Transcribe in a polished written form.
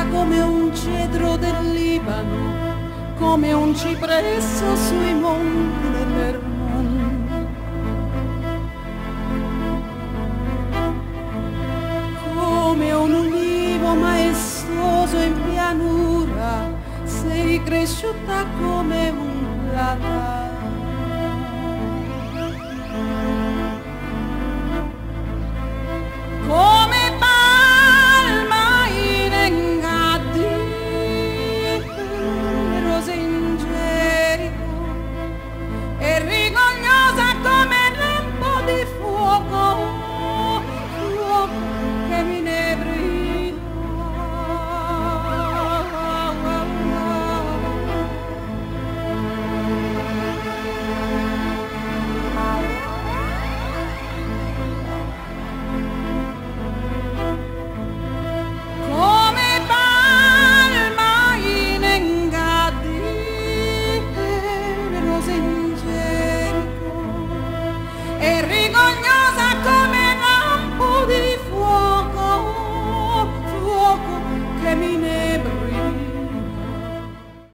come un cedro del Libano, come un cipresso sui monti dell'Hermon. Come un ulivo maestoso in pianura, sei cresciuta come un platano.